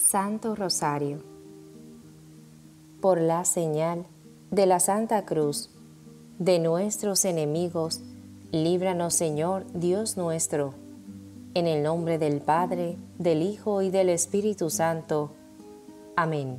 Santo Rosario. Por la señal de la Santa Cruz de nuestros enemigos, líbranos, Señor Dios nuestro. En el nombre del Padre, del Hijo y del Espíritu Santo. Amén.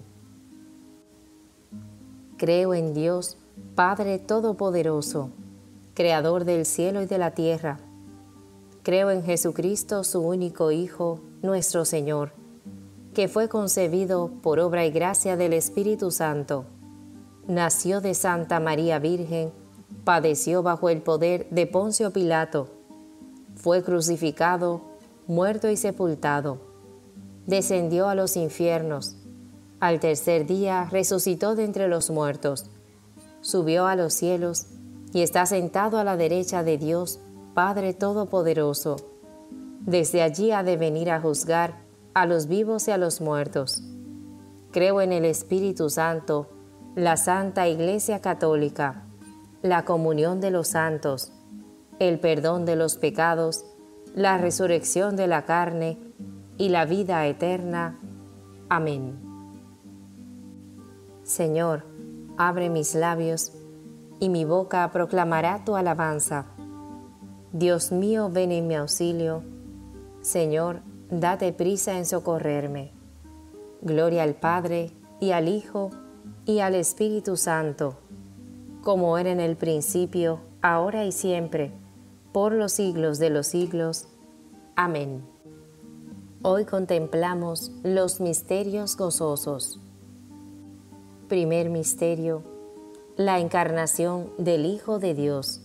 Creo en Dios, Padre Todopoderoso, Creador del cielo y de la tierra. Creo en Jesucristo, su único Hijo, nuestro Señor, que fue concebido por obra y gracia del Espíritu Santo. Nació de Santa María Virgen, padeció bajo el poder de Poncio Pilato, fue crucificado, muerto y sepultado. Descendió a los infiernos. Al tercer día resucitó de entre los muertos. Subió a los cielos y está sentado a la derecha de Dios, Padre Todopoderoso. Desde allí ha de venir a juzgar a los vivos y a los muertos. Creo en el Espíritu Santo, la Santa Iglesia Católica, la comunión de los santos, el perdón de los pecados, la resurrección de la carne y la vida eterna. Amén. Señor, abre mis labios, y mi boca proclamará tu alabanza. Dios mío, ven en mi auxilio. Señor, date prisa en socorrerme. Gloria al Padre, y al Hijo, y al Espíritu Santo, como era en el principio, ahora y siempre, por los siglos de los siglos. Amén. Hoy contemplamos los misterios gozosos. Primer misterio: la encarnación del Hijo de Dios.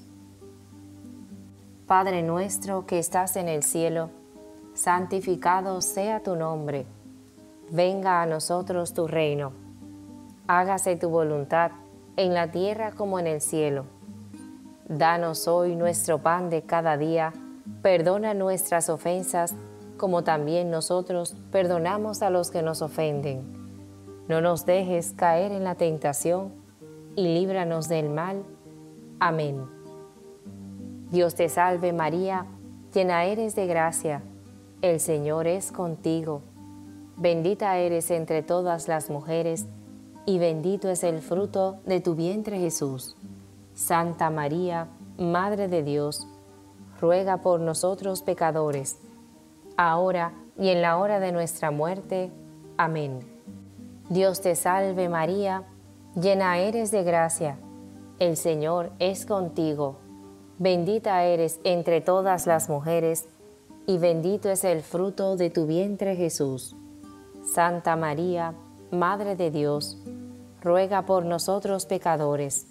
Padre nuestro que estás en el cielo, santificado sea tu nombre. Venga a nosotros tu reino. Hágase tu voluntad en la tierra como en el cielo. Danos hoy nuestro pan de cada día. Perdona nuestras ofensas, como también nosotros perdonamos a los que nos ofenden. No nos dejes caer en la tentación, y líbranos del mal. Amén. Dios te salve María, llena eres de gracia, el Señor es contigo. Bendita eres entre todas las mujeres, y bendito es el fruto de tu vientre Jesús. Santa María, Madre de Dios, ruega por nosotros pecadores, ahora y en la hora de nuestra muerte. Amén. Dios te salve María, llena eres de gracia, el Señor es contigo. Bendita eres entre todas las mujeres, y bendito es el fruto de tu vientre Jesús. Santa María, Madre de Dios, ruega por nosotros pecadores,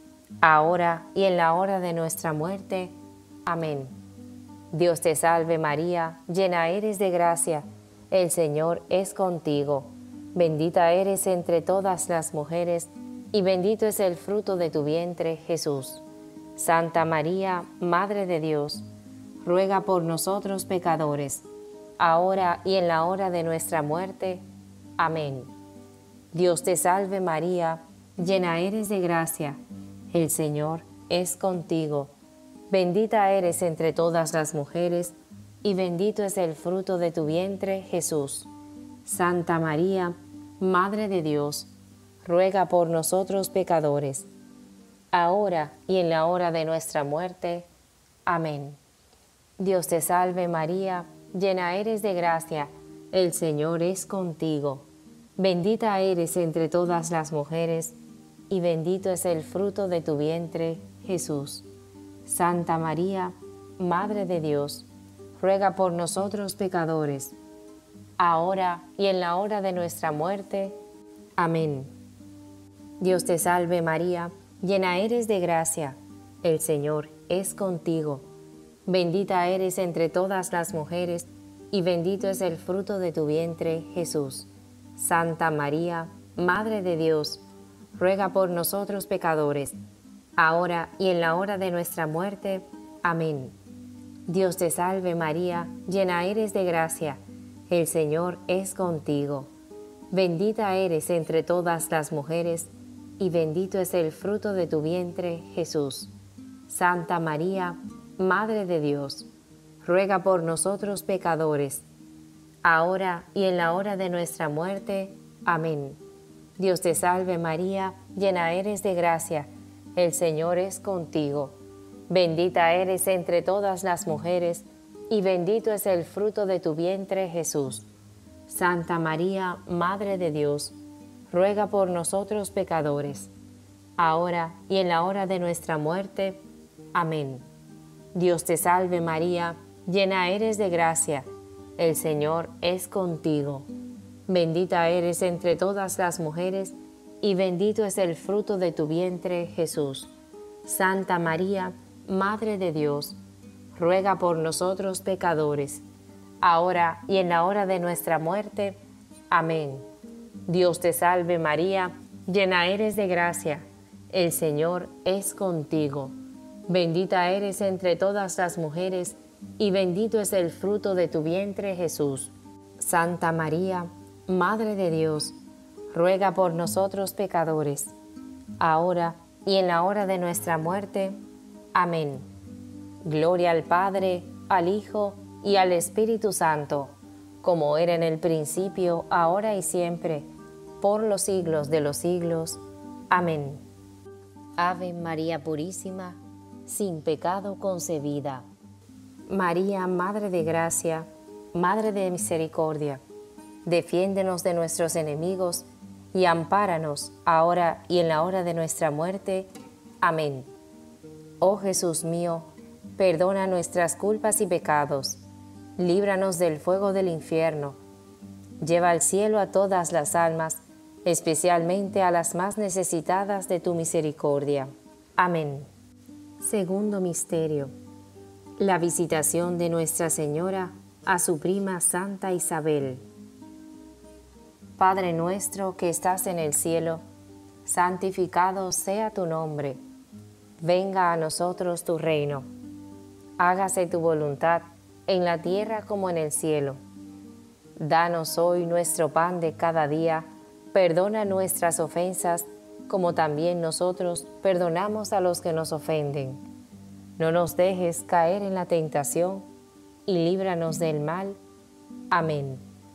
ahora y en la hora de nuestra muerte. Amén. Dios te salve María, llena eres de gracia, el Señor es contigo. Bendita eres entre todas las mujeres, y bendito es el fruto de tu vientre, Jesús. Santa María, Madre de Dios, ruega por nosotros pecadores, ahora y en la hora de nuestra muerte. Amén. Dios te salve María, llena eres de gracia, el Señor es contigo. Bendita eres entre todas las mujeres, y bendito es el fruto de tu vientre, Jesús. Santa María, Madre de Dios, ruega por nosotros pecadores, ahora y en la hora de nuestra muerte. Amén. Dios te salve María, llena eres de gracia, el Señor es contigo. Bendita eres entre todas las mujeres, y bendito es el fruto de tu vientre, Jesús. Santa María, Madre de Dios, ruega por nosotros pecadores, ahora y en la hora de nuestra muerte. Amén. Dios te salve María, llena eres de gracia, el Señor es contigo. Bendita eres entre todas las mujeres, y bendito es el fruto de tu vientre, Jesús. Santa María, Madre de Dios, ruega por nosotros pecadores, ahora y en la hora de nuestra muerte. Amén. Dios te salve María, llena eres de gracia, el Señor es contigo. Bendita eres entre todas las mujeres, y bendito es el fruto de tu vientre, Jesús. Santa María, Madre de Dios, ruega por nosotros pecadores, ahora y en la hora de nuestra muerte. Amén. Dios te salve María, llena eres de gracia, el Señor es contigo. Bendita eres entre todas las mujeres, y bendito es el fruto de tu vientre, Jesús. Santa María, Madre de Dios, ruega por nosotros pecadores, ahora y en la hora de nuestra muerte. Amén. Dios te salve María, llena eres de gracia, el Señor es contigo. Bendita eres entre todas las mujeres, y bendito es el fruto de tu vientre, Jesús. Santa María, Madre de Dios, ruega por nosotros pecadores, ahora y en la hora de nuestra muerte. Amén. Dios te salve María, llena eres de gracia, el Señor es contigo. Bendita eres entre todas las mujeres, y bendito es el fruto de tu vientre, Jesús. Santa María, Madre de Dios, ruega por nosotros pecadores, ahora y en la hora de nuestra muerte. Amén. Gloria al Padre, al Hijo y al Espíritu Santo, como era en el principio, ahora y siempre, por los siglos de los siglos. Amén. Ave María Purísima, sin pecado concebida. María, Madre de Gracia, Madre de Misericordia, defiéndenos de nuestros enemigos y ampáranos ahora y en la hora de nuestra muerte. Amén. Oh Jesús mío, perdona nuestras culpas y pecados, líbranos del fuego del infierno, lleva al cielo a todas las almas, especialmente a las más necesitadas de tu misericordia. Amén. Segundo misterio: la visitación de Nuestra Señora a su prima Santa Isabel. Padre nuestro que estás en el cielo, santificado sea tu nombre. Venga a nosotros tu reino. Hágase tu voluntad en la tierra como en el cielo. Danos hoy nuestro pan de cada día. Perdona nuestras ofensas, como también nosotros perdonamos a los que nos ofenden. No nos dejes caer en la tentación, y líbranos del mal. Amén.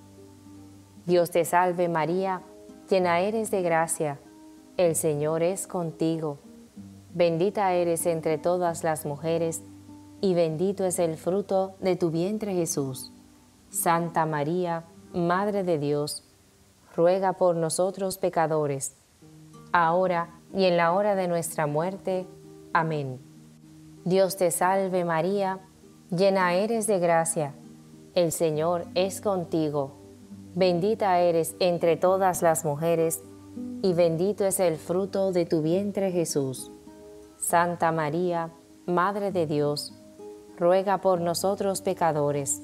Dios te salve María, llena eres de gracia, el Señor es contigo. Bendita eres entre todas las mujeres, y bendito es el fruto de tu vientre Jesús. Santa María, Madre de Dios, ruega por nosotros pecadores, ahora y en la hora de nuestra muerte. Amén. Dios te salve María, llena eres de gracia, el Señor es contigo. Bendita eres entre todas las mujeres, y bendito es el fruto de tu vientre Jesús. Santa María, Madre de Dios, ruega por nosotros pecadores,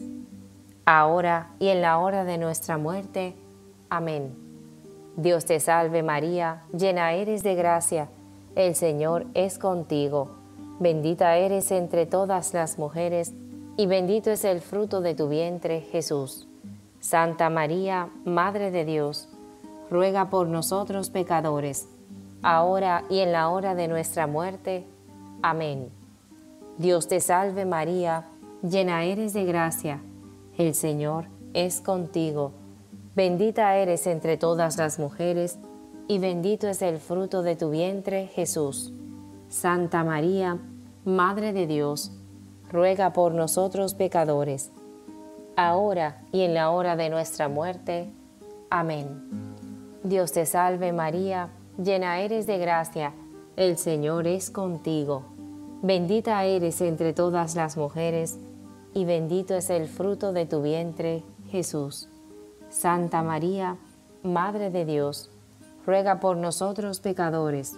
ahora y en la hora de nuestra muerte. Amén. Dios te salve María, llena eres de gracia, el Señor es contigo. Bendita eres entre todas las mujeres, y bendito es el fruto de tu vientre, Jesús. Santa María, Madre de Dios, ruega por nosotros pecadores, ahora y en la hora de nuestra muerte. Amén. Dios te salve María, llena eres de gracia, el Señor es contigo. Bendita eres entre todas las mujeres, y bendito es el fruto de tu vientre, Jesús. Santa María, Madre de Dios, ruega por nosotros pecadores, ahora y en la hora de nuestra muerte. Amén. Dios te salve María, llena eres de gracia, el Señor es contigo. Bendita eres entre todas las mujeres, y bendito es el fruto de tu vientre, Jesús. Santa María, Madre de Dios, ruega por nosotros pecadores,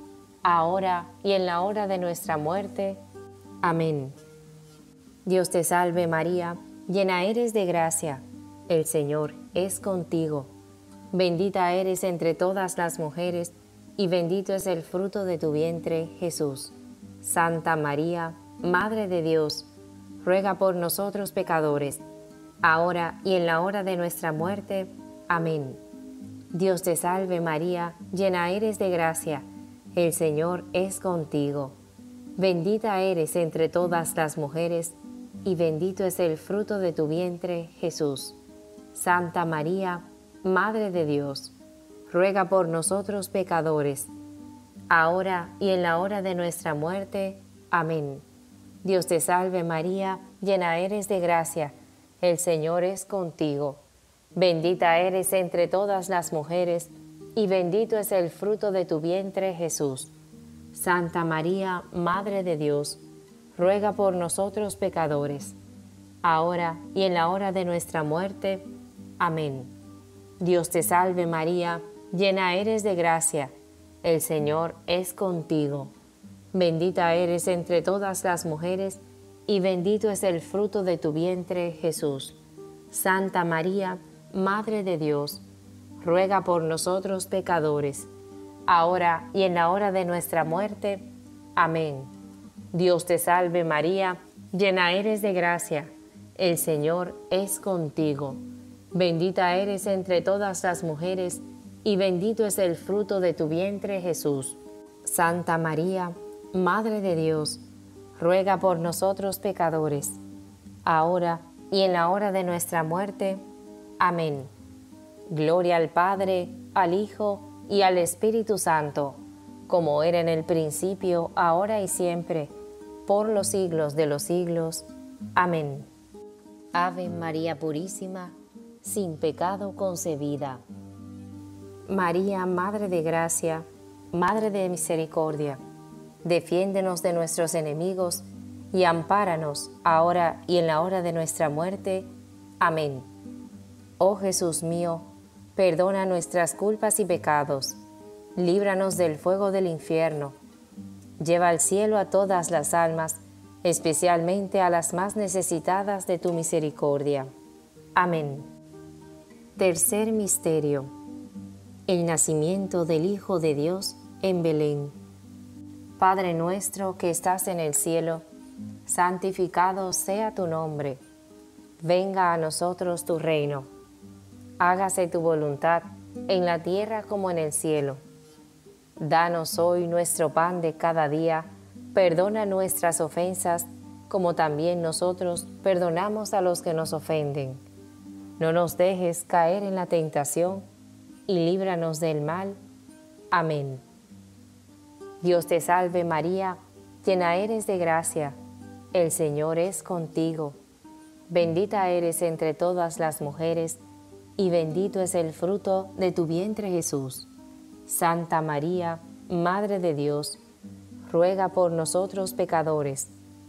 ahora y en la hora de nuestra muerte. Amén. Dios te salve María, llena eres de gracia, el Señor es contigo. Bendita eres entre todas las mujeres, y bendito es el fruto de tu vientre, Jesús. Santa María, Madre de Dios, ruega por nosotros pecadores, ahora y en la hora de nuestra muerte. Amén. Dios te salve María, llena eres de gracia, el Señor es contigo. Bendita eres entre todas las mujeres, y bendito es el fruto de tu vientre, Jesús. Santa María, Madre de Dios, ruega por nosotros pecadores, ahora y en la hora de nuestra muerte. Amén. Dios te salve María, llena eres de gracia, el Señor es contigo. Bendita eres entre todas las mujeres, y bendito es el fruto de tu vientre, Jesús. Santa María, Madre de Dios, ruega por nosotros pecadores, ahora y en la hora de nuestra muerte. Amén. Dios te salve María, llena eres de gracia, el Señor es contigo. Bendita eres entre todas las mujeres, y bendito es el fruto de tu vientre, Jesús. Santa María, Madre de Dios, ruega por nosotros pecadores, ahora y en la hora de nuestra muerte. Amén. Dios te salve María, llena eres de gracia, el Señor es contigo. Bendita eres entre todas las mujeres, y bendito es el fruto de tu vientre, Jesús. Santa María, Madre de Dios, ruega por nosotros pecadores, ahora y en la hora de nuestra muerte. Amén. Gloria al Padre, al Hijo y al Espíritu Santo, como era en el principio, ahora y siempre, por los siglos de los siglos. Amén. Ave María Purísima, sin pecado concebida. María, Madre de Gracia, Madre de Misericordia, defiéndenos de nuestros enemigos y ampáranos ahora y en la hora de nuestra muerte. Amén. Oh Jesús mío, perdona nuestras culpas y pecados, líbranos del fuego del infierno, lleva al cielo a todas las almas, especialmente a las más necesitadas de tu misericordia. Amén. Tercer misterio: el nacimiento del Hijo de Dios en Belén. Padre nuestro que estás en el cielo, santificado sea tu nombre. Venga a nosotros tu reino. Hágase tu voluntad en la tierra como en el cielo. Danos hoy nuestro pan de cada día. Perdona nuestras ofensas, como también nosotros perdonamos a los que nos ofenden. No nos dejes caer en la tentación, y líbranos del mal. Amén. Dios te salve María, llena eres de gracia, el Señor es contigo. Bendita eres entre todas las mujeres, y bendito es el fruto de tu vientre Jesús. Santa María, Madre de Dios, ruega por nosotros pecadores,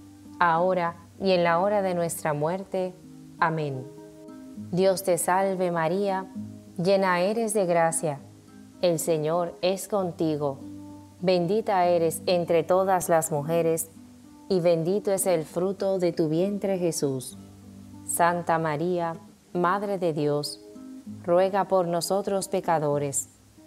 ahora y en la hora de nuestra muerte. Amén. Dios te salve María, llena eres de gracia, el Señor es contigo. Bendita eres entre todas las mujeres, y bendito es el fruto de tu vientre Jesús. Santa María, Madre de Dios, ruega por nosotros pecadores,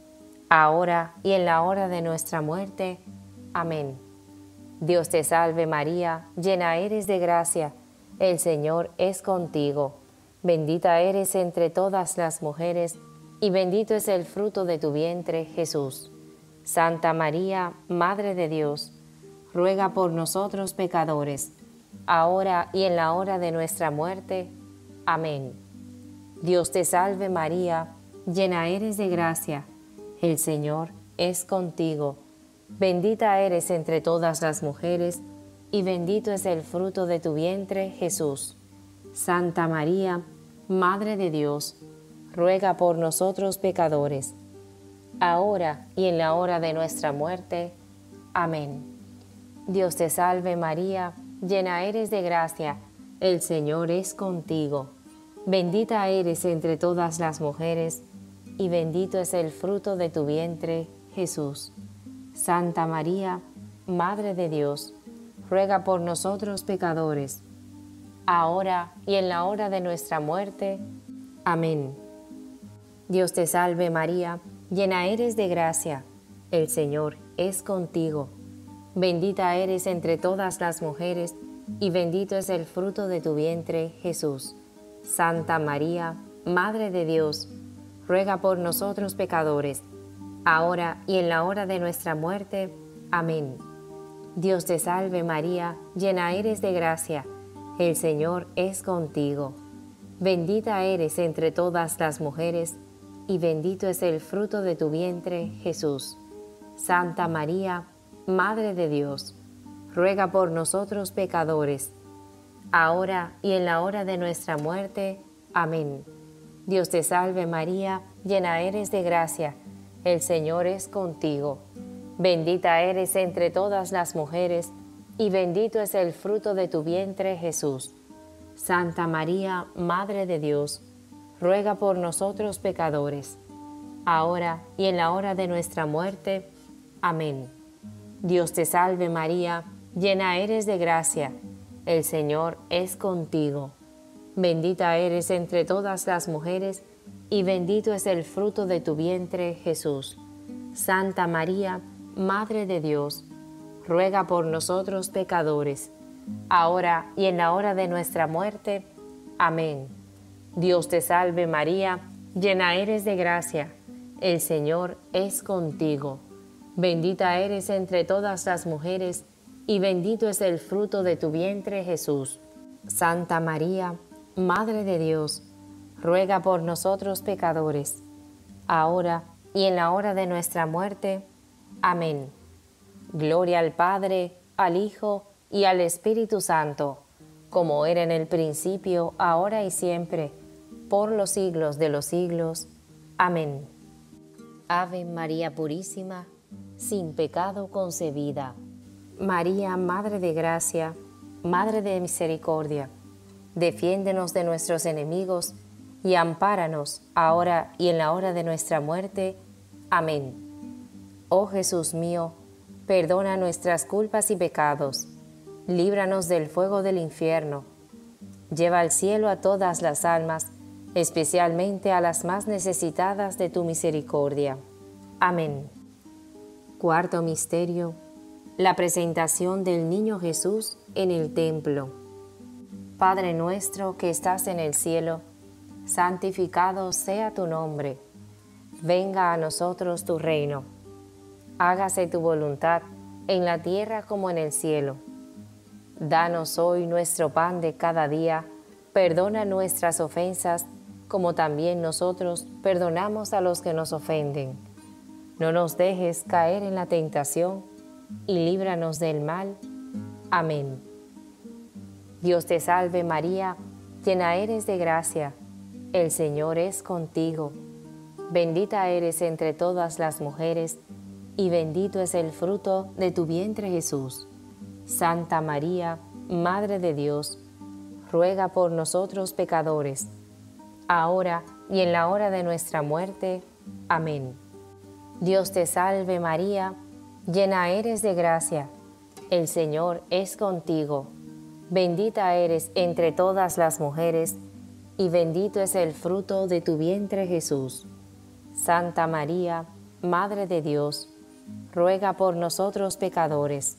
ahora y en la hora de nuestra muerte. Amén. Dios te salve María, llena eres de gracia, el Señor es contigo. Bendita eres entre todas las mujeres, y bendito es el fruto de tu vientre, Jesús. Santa María, Madre de Dios, ruega por nosotros pecadores, ahora y en la hora de nuestra muerte. Amén. Dios te salve María, llena eres de gracia, el Señor es contigo. Bendita eres entre todas las mujeres, y bendito es el fruto de tu vientre, Jesús. Santa María, Madre de Dios, ruega por nosotros pecadores, ahora y en la hora de nuestra muerte. Amén. Dios te salve María, llena eres de gracia, el Señor es contigo. Bendita eres entre todas las mujeres, y bendito es el fruto de tu vientre, Jesús. Santa María, Madre de Dios, ruega por nosotros pecadores, ahora y en la hora de nuestra muerte. Amén. Dios te salve María, llena eres de gracia, el Señor es contigo. Bendita eres entre todas las mujeres, y bendito es el fruto de tu vientre, Jesús. Santa María, Madre de Dios, ruega por nosotros pecadores, ahora y en la hora de nuestra muerte. Amén. Dios te salve María, llena eres de gracia, el Señor es contigo. Bendita eres entre todas las mujeres, y bendito es el fruto de tu vientre, Jesús. Santa María, Madre de Dios, ruega por nosotros pecadores, ahora y en la hora de nuestra muerte. Amén. Dios te salve María, llena eres de gracia, el Señor es contigo. Bendita eres entre todas las mujeres, y bendito es el fruto de tu vientre, Jesús. Santa María, Madre de Dios, ruega por nosotros pecadores, ahora y en la hora de nuestra muerte. Amén. Dios te salve María, llena eres de gracia, el Señor es contigo. Bendita eres entre todas las mujeres, y bendito es el fruto de tu vientre, Jesús. Santa María, Madre de Dios, ruega por nosotros pecadores, ahora y en la hora de nuestra muerte. Amén. Dios te salve María, llena eres de gracia, el Señor es contigo. Bendita eres entre todas las mujeres, y bendito es el fruto de tu vientre, Jesús. Santa María, Madre de Dios, ruega por nosotros pecadores, ahora y en la hora de nuestra muerte. Amén. Gloria al Padre, al Hijo y al Espíritu Santo, como era en el principio, ahora y siempre, por los siglos de los siglos. Amén. Ave María Purísima, sin pecado concebida. María, Madre de Gracia, Madre de Misericordia, defiéndenos de nuestros enemigos y ampáranos ahora y en la hora de nuestra muerte. Amén. Oh Jesús mío, perdona nuestras culpas y pecados, líbranos del fuego del infierno, lleva al cielo a todas las almas, especialmente a las más necesitadas de tu misericordia. Amén. Cuarto misterio: la presentación del niño Jesús en el templo. Padre nuestro que estás en el cielo, santificado sea tu nombre. Venga a nosotros tu reino. Hágase tu voluntad en la tierra como en el cielo. Danos hoy nuestro pan de cada día. Perdona nuestras ofensas, como también nosotros perdonamos a los que nos ofenden. No nos dejes caer en la tentación, y líbranos del mal. Amén. Dios te salve María, llena eres de gracia, el Señor es contigo. Bendita eres entre todas las mujeres, y bendito es el fruto de tu vientre Jesús. Santa María, Madre de Dios, ruega por nosotros pecadores, ahora y en la hora de nuestra muerte. Amén. Dios te salve María, llena eres de gracia, el Señor es contigo. Bendita eres entre todas las mujeres, y bendito es el fruto de tu vientre Jesús. Santa María, Madre de Dios, ruega por nosotros pecadores,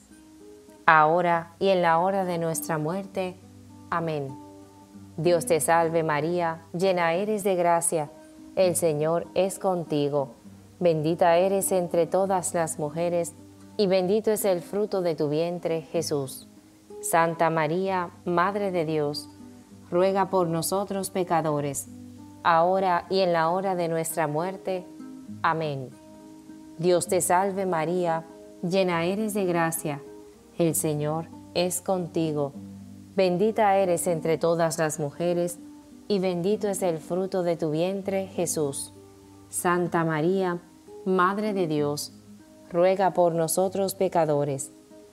ahora y en la hora de nuestra muerte. Amén. Dios te salve María, llena eres de gracia, el Señor es contigo. Bendita eres entre todas las mujeres, y bendito es el fruto de tu vientre, Jesús. Santa María, Madre de Dios, ruega por nosotros pecadores, ahora y en la hora de nuestra muerte. Amén. Dios te salve María, llena eres de gracia, el Señor es contigo. Bendita eres entre todas las mujeres, y bendito es el fruto de tu vientre, Jesús. Santa María, Madre de Dios, ruega por nosotros pecadores,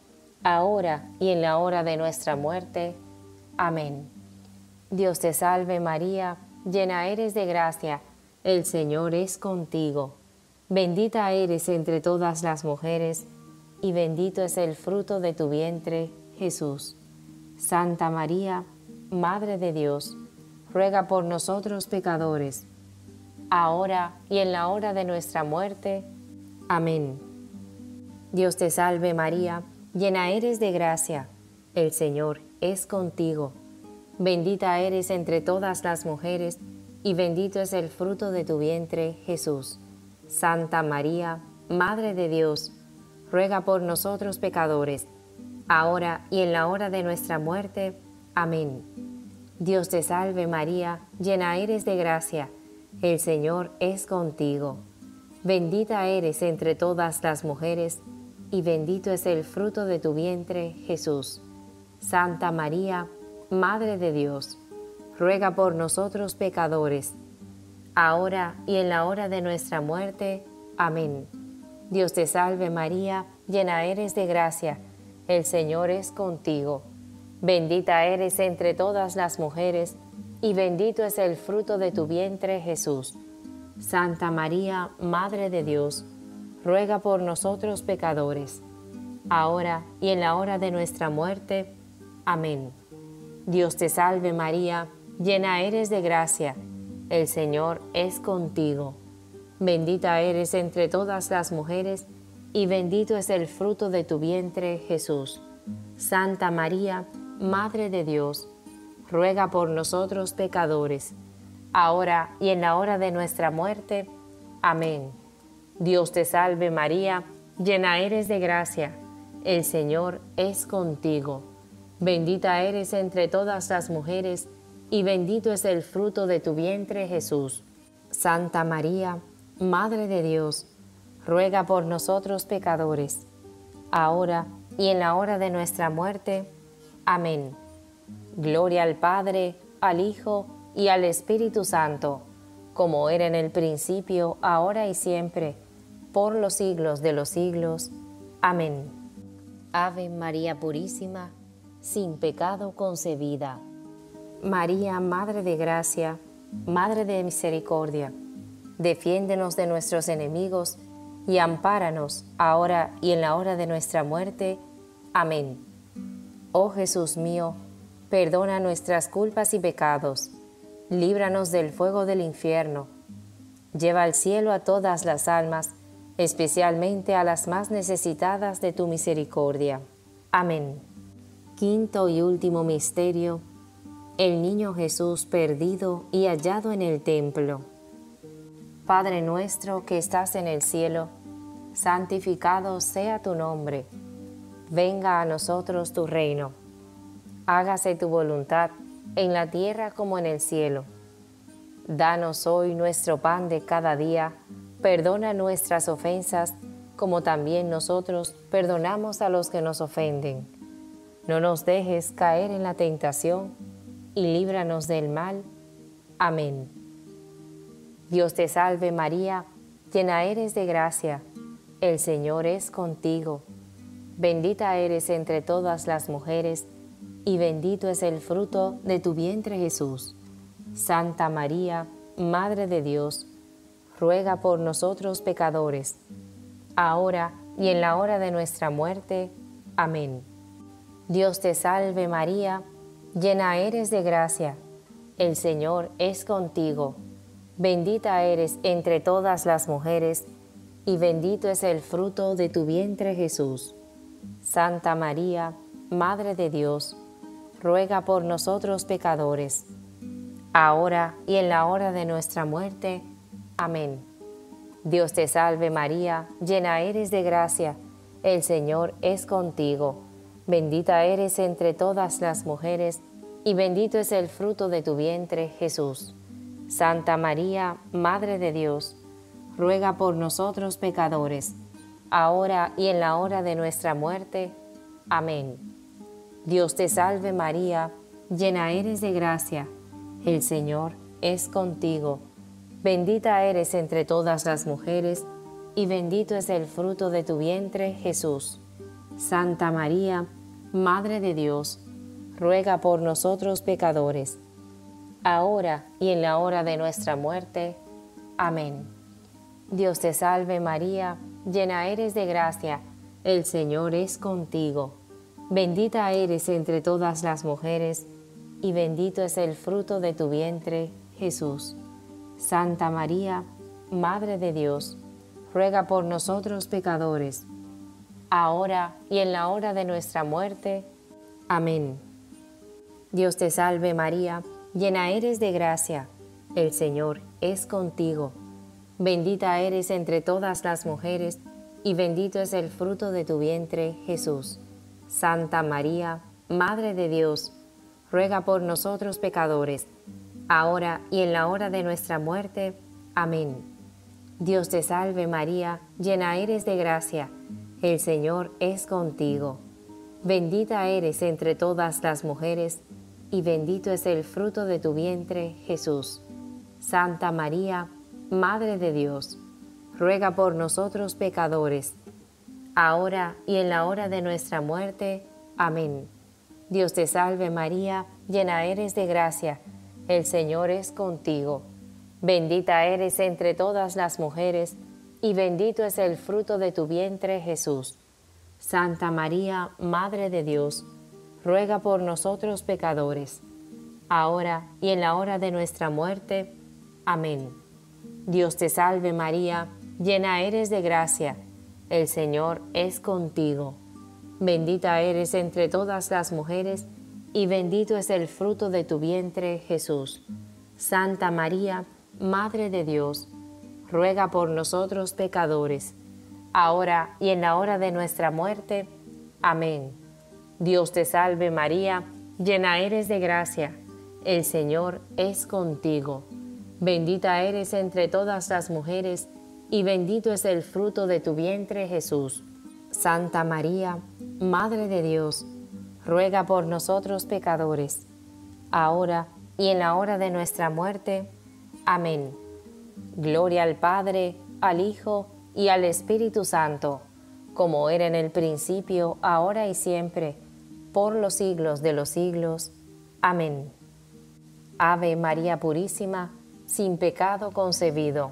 ahora y en la hora de nuestra muerte. Amén. Dios te salve María, llena eres de gracia, el Señor es contigo. Bendita eres entre todas las mujeres, y bendito es el fruto de tu vientre, Jesús. Santa María, Madre de Dios, ruega por nosotros pecadores, ahora y en la hora de nuestra muerte. Amén. Dios te salve María, llena eres de gracia, el Señor es contigo. Bendita eres entre todas las mujeres, y bendito es el fruto de tu vientre, Jesús. Santa María, Madre de Dios, ruega por nosotros pecadores, ahora y en la hora de nuestra muerte. Amén. Dios te salve María, llena eres de gracia, el Señor es contigo. Bendita eres entre todas las mujeres, y bendito es el fruto de tu vientre, Jesús. Santa María, Madre de Dios, ruega por nosotros pecadores, ahora y en la hora de nuestra muerte. Amén. Dios te salve María, llena eres de gracia, el Señor es contigo. Bendita eres entre todas las mujeres, y bendito es el fruto de tu vientre, Jesús. Santa María, Madre de Dios, ruega por nosotros pecadores, ahora y en la hora de nuestra muerte. Amén. Dios te salve María, llena eres de gracia, el Señor es contigo. Bendita eres entre todas las mujeres, y bendito es el fruto de tu vientre, Jesús. Santa María, Madre de Dios, ruega por nosotros pecadores, ahora y en la hora de nuestra muerte. Amén. Dios te salve María, llena eres de gracia, el Señor es contigo. Bendita eres entre todas las mujeres, y bendito es el fruto de tu vientre, Jesús. Santa María, Madre de Dios, ruega por nosotros pecadores, ahora y en la hora de nuestra muerte. Amén. Gloria al Padre, al Hijo y al Espíritu Santo, como era en el principio, ahora y siempre, por los siglos de los siglos. Amén. Ave María Purísima, sin pecado concebida. María, Madre de Gracia, Madre de Misericordia, defiéndenos de nuestros enemigos y ampáranos ahora y en la hora de nuestra muerte. Amén. Oh Jesús mío, perdona nuestras culpas y pecados, líbranos del fuego del infierno, lleva al cielo a todas las almas, especialmente a las más necesitadas de tu misericordia. Amén. Quinto y último misterio: el niño Jesús perdido y hallado en el templo. Padre nuestro que estás en el cielo, santificado sea tu nombre. Venga a nosotros tu reino. Hágase tu voluntad en la tierra como en el cielo. Danos hoy nuestro pan de cada día. Perdona nuestras ofensas, como también nosotros perdonamos a los que nos ofenden. No nos dejes caer en la tentación, y líbranos del mal. Amén. Dios te salve María, llena eres de gracia, el Señor es contigo. Bendita eres entre todas las mujeres, y bendito es el fruto de tu vientre Jesús. Santa María, Madre de Dios, ruega por nosotros pecadores, ahora y en la hora de nuestra muerte. Amén. Dios te salve María, llena eres de gracia, el Señor es contigo. Bendita eres entre todas las mujeres, y bendito es el fruto de tu vientre Jesús. Santa María, Madre de Dios, ruega por nosotros pecadores, ahora y en la hora de nuestra muerte. Amén. Dios te salve María, llena eres de gracia, el Señor es contigo. Bendita eres entre todas las mujeres, y bendito es el fruto de tu vientre, Jesús. Santa María, Madre de Dios, ruega por nosotros pecadores, ahora y en la hora de nuestra muerte. Amén. Dios te salve María, llena eres de gracia, el Señor es contigo. Bendita eres entre todas las mujeres, y bendito es el fruto de tu vientre, Jesús. Santa María, Madre de Dios, ruega por nosotros pecadores, ahora y en la hora de nuestra muerte. Amén. Dios te salve María, llena eres de gracia, el Señor es contigo. Bendita eres entre todas las mujeres, y bendito es el fruto de tu vientre, Jesús. Santa María, Madre de Dios, ruega por nosotros pecadores, ahora y en la hora de nuestra muerte. Amén. Dios te salve María, llena eres de gracia, el Señor es contigo. Bendita eres entre todas las mujeres, y bendito es el fruto de tu vientre, Jesús. Santa María, Madre de Dios, ruega por nosotros pecadores, ahora y en la hora de nuestra muerte. Amén. Dios te salve María, llena eres de gracia, el Señor es contigo. Bendita eres entre todas las mujeres, y bendito es el fruto de tu vientre, Jesús. Santa María, Madre de Dios, ruega por nosotros pecadores, ahora y en la hora de nuestra muerte. Amén. Dios te salve María, llena eres de gracia, el Señor es contigo. Bendita eres entre todas las mujeres, y bendito es el fruto de tu vientre, Jesús. Santa María, Madre de Dios, ruega por nosotros pecadores, ahora y en la hora de nuestra muerte. Amén. Dios te salve María, llena eres de gracia, el Señor es contigo. Bendita eres entre todas las mujeres, y bendito es el fruto de tu vientre, Jesús. Santa María, Madre de Dios, ruega por nosotros pecadores, ahora y en la hora de nuestra muerte. Amén. Dios te salve María, llena eres de gracia, el Señor es contigo. Bendita eres entre todas las mujeres, y bendito es el fruto de tu vientre, Jesús. Santa María, Madre de Dios, ruega por nosotros pecadores, ahora y en la hora de nuestra muerte. Amén. Gloria al Padre, al Hijo y al Espíritu Santo, como era en el principio, ahora y siempre, por los siglos de los siglos. Amén. Ave María Purísima, sin pecado concebido.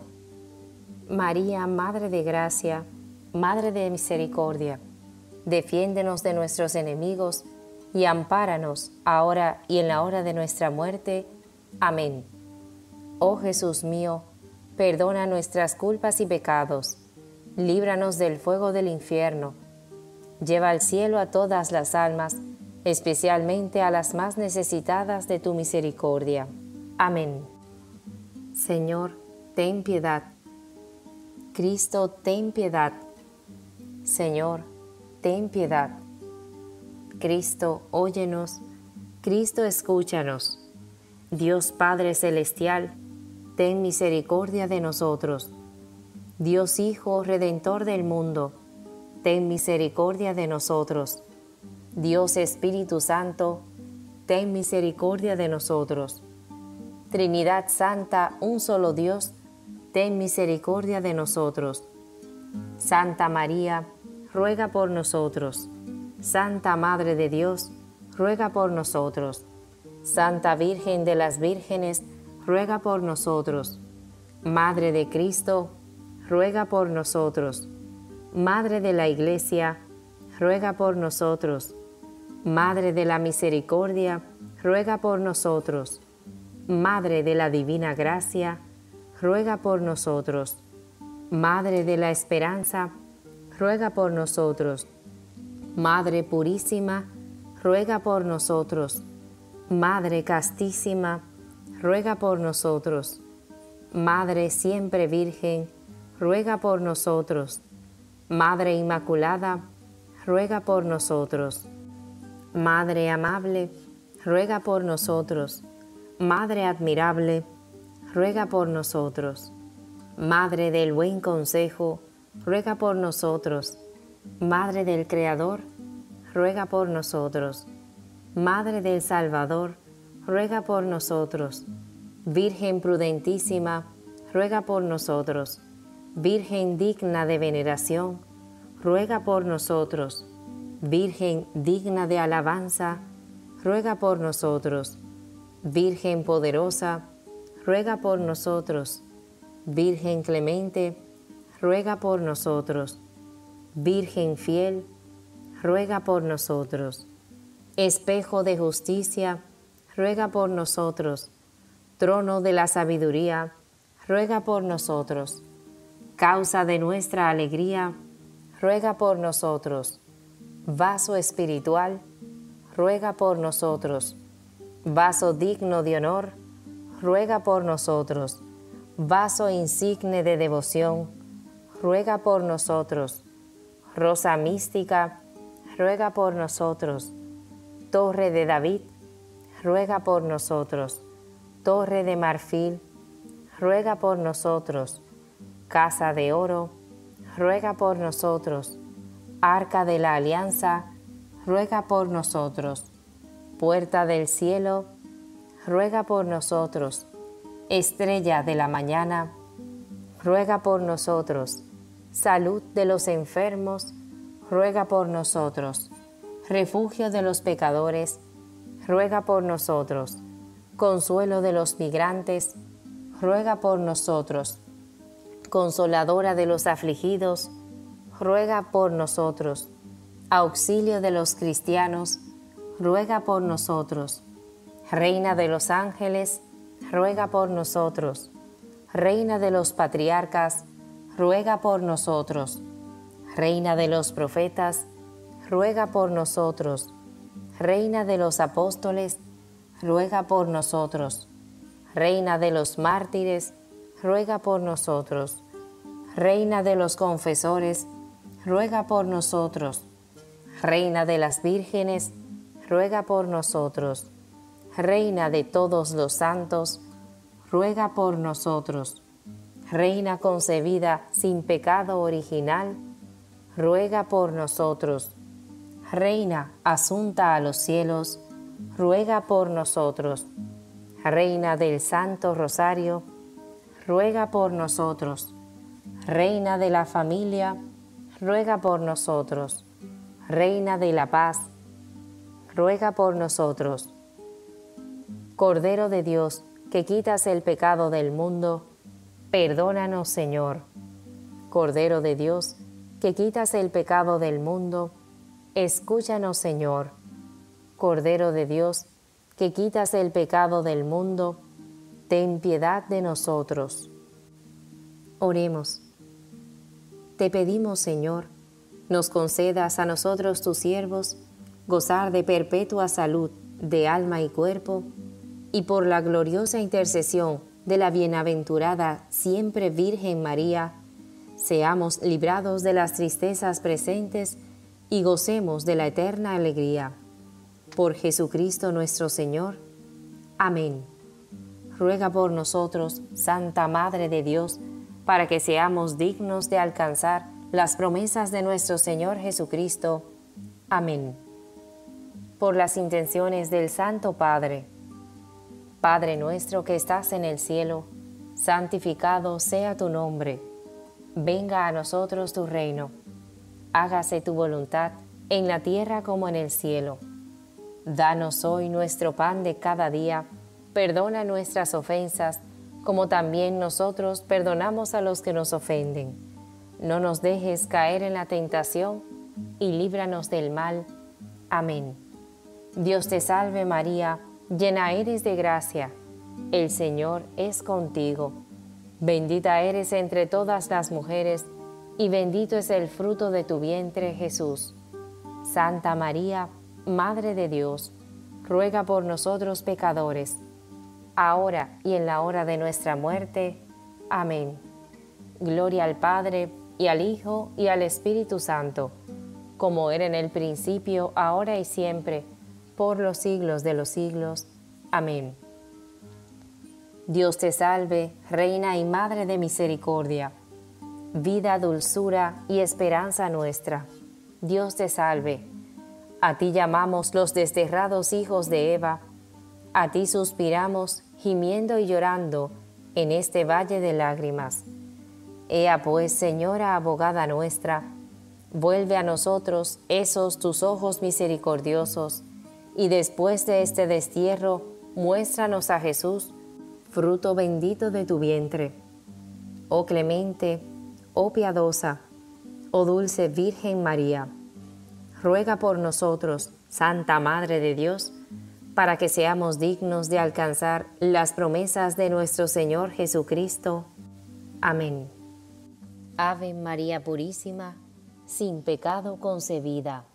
María, Madre de Gracia, Madre de Misericordia, defiéndenos de nuestros enemigos y ampáranos ahora y en la hora de nuestra muerte. Amén. Oh Jesús mío, perdona nuestras culpas y pecados, líbranos del fuego del infierno, lleva al cielo a todas las almas, especialmente a las más necesitadas de tu misericordia. Amén. Señor, ten piedad. Cristo, ten piedad. Señor, ten piedad. Cristo, óyenos. Cristo, escúchanos. Dios Padre Celestial, ten misericordia de nosotros. Dios Hijo, Redentor del mundo, ten misericordia de nosotros. Dios Espíritu Santo, ten misericordia de nosotros. Trinidad Santa, un solo Dios, ten misericordia de nosotros. Santa María, ruega por nosotros. Santa Madre de Dios, ruega por nosotros. Santa Virgen de las Vírgenes, ruega por nosotros. Madre de Cristo, ruega por nosotros. Madre de la Iglesia, ruega por nosotros. Madre de la Misericordia, ruega por nosotros. Madre de la Divina Gracia, ruega por nosotros. Madre de la Esperanza, ruega por nosotros. Madre Purísima, ruega por nosotros. Madre Castísima, ruega por nosotros. Madre Siempre Virgen, ruega por nosotros. Madre Inmaculada, ruega por nosotros. Madre Amable, ruega por nosotros. Madre Admirable, ruega por nosotros. Madre del Buen Consejo, ruega por nosotros. Madre del Creador, ruega por nosotros. Madre del Salvador, ruega por nosotros. Virgen prudentísima, ruega por nosotros. Virgen digna de veneración, ruega por nosotros. Virgen digna de alabanza, ruega por nosotros. Virgen poderosa, ruega por nosotros. Virgen clemente, ruega por nosotros. Virgen fiel, ruega por nosotros. Espejo de justicia, ruega por nosotros. Trono de la sabiduría, ruega por nosotros. Causa de nuestra alegría, ruega por nosotros. Vaso espiritual, ruega por nosotros. Vaso digno de honor, ruega por nosotros. Vaso insigne de devoción, ruega por nosotros. Rosa mística, ruega por nosotros. Torre de David, ruega por nosotros. Torre de marfil, ruega por nosotros. Casa de oro, ruega por nosotros. Arca de la alianza, ruega por nosotros. Puerta del cielo, ruega por nosotros. Estrella de la mañana, ruega por nosotros. Salud de los enfermos, ruega por nosotros. Refugio de los pecadores, ruega por nosotros. Consuelo de los migrantes, ruega por nosotros. Consoladora de los afligidos, ruega por nosotros. Auxilio de los cristianos, ruega por nosotros. Reina de los ángeles, ruega por nosotros. Reina de los patriarcas, ruega por nosotros. Reina de los profetas, ruega por nosotros. Reina de los apóstoles, ruega por nosotros. Reina de los mártires, ruega por nosotros. Reina de los confesores, ruega por nosotros. Reina de las vírgenes, ruega por nosotros. Reina de todos los santos, ruega por nosotros. Reina concebida sin pecado original, ruega por nosotros. Reina asunta a los cielos, ruega por nosotros. Reina del Santo Rosario, ruega por nosotros. Reina de la familia, ruega por nosotros. Reina de la paz, ruega por nosotros. Cordero de Dios, que quitas el pecado del mundo, perdónanos, Señor. Cordero de Dios, que quitas el pecado del mundo, escúchanos, Señor. Cordero de Dios, que quitas el pecado del mundo, ten piedad de nosotros. Oremos. Te pedimos, Señor, nos concedas a nosotros tus siervos gozar de perpetua salud de alma y cuerpo, y por la gloriosa intercesión de la bienaventurada siempre Virgen María, seamos librados de las tristezas presentes y gocemos de la eterna alegría. Por Jesucristo nuestro Señor. Amén. Ruega por nosotros, Santa Madre de Dios, para que seamos dignos de alcanzar las promesas de nuestro Señor Jesucristo. Amén. Por las intenciones del Santo Padre. Padre nuestro que estás en el cielo, santificado sea tu nombre. Venga a nosotros tu reino. Hágase tu voluntad en la tierra como en el cielo. Danos hoy nuestro pan de cada día. Perdona nuestras ofensas, como también nosotros perdonamos a los que nos ofenden. No nos dejes caer en la tentación y líbranos del mal. Amén. Dios te salve María, llena eres de gracia. El Señor es contigo. Bendita eres entre todas las mujeres, y bendito es el fruto de tu vientre, Jesús. Santa María, Madre de Dios, ruega por nosotros pecadores, ahora y en la hora de nuestra muerte. Amén. Gloria al Padre, y al Hijo, y al Espíritu Santo, como era en el principio, ahora y siempre, por los siglos de los siglos. Amén. Dios te salve, Reina y Madre de misericordia, vida, dulzura y esperanza nuestra. Dios te salve. A ti llamamos los desterrados hijos de Eva, a ti suspiramos, gimiendo y llorando, en este valle de lágrimas. Ea pues, Señora abogada nuestra, vuelve a nosotros esos tus ojos misericordiosos, y después de este destierro, muéstranos a Jesús, fruto bendito de tu vientre. Oh clemente, oh piadosa, oh dulce Virgen María, ruega por nosotros, Santa Madre de Dios, para que seamos dignos de alcanzar las promesas de nuestro Señor Jesucristo. Amén. Ave María Purísima, sin pecado concebida.